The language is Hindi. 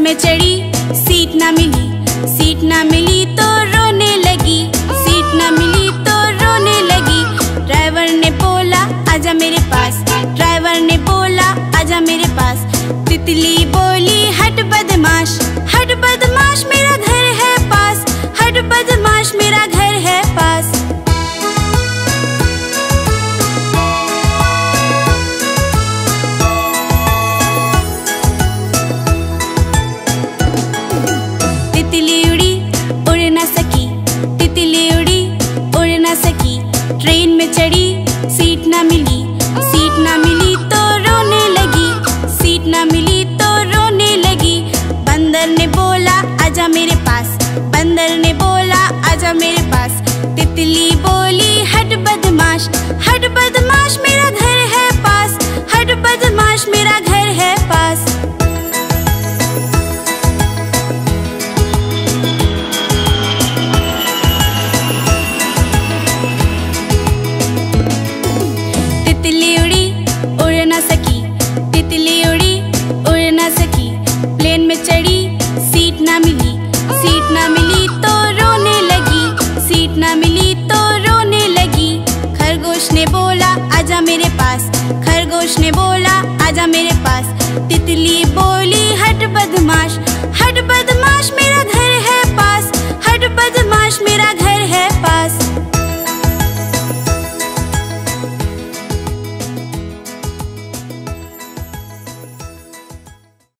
में चढ़ी, सीट ना मिली, सीट ना मिली तो रोने लगी, सीट ना मिली तो रोने लगी। ड्राइवर ने बोला आजा मेरे पास, ड्राइवर ने बोला आजा मेरे पास। तितली बोली हट बदमाश, हट बदमाश मेरा घर है पास, हट बदमाश मेरा घर है पास। तितली उड़ी उड़ ना सकी, तितली उड़ी उड़ ना सकी। ट्रेन में चढ़ी, सीट ना मिली, सीट ना मिली तो रोने लगी, सीट ना मिली तो रोने लगी। बंदर ने बोला आजा मेरे पास, बंदर ने बोला आजा मेरे पास। तितली बोली हट बदमाश, हट बदमाश मेरा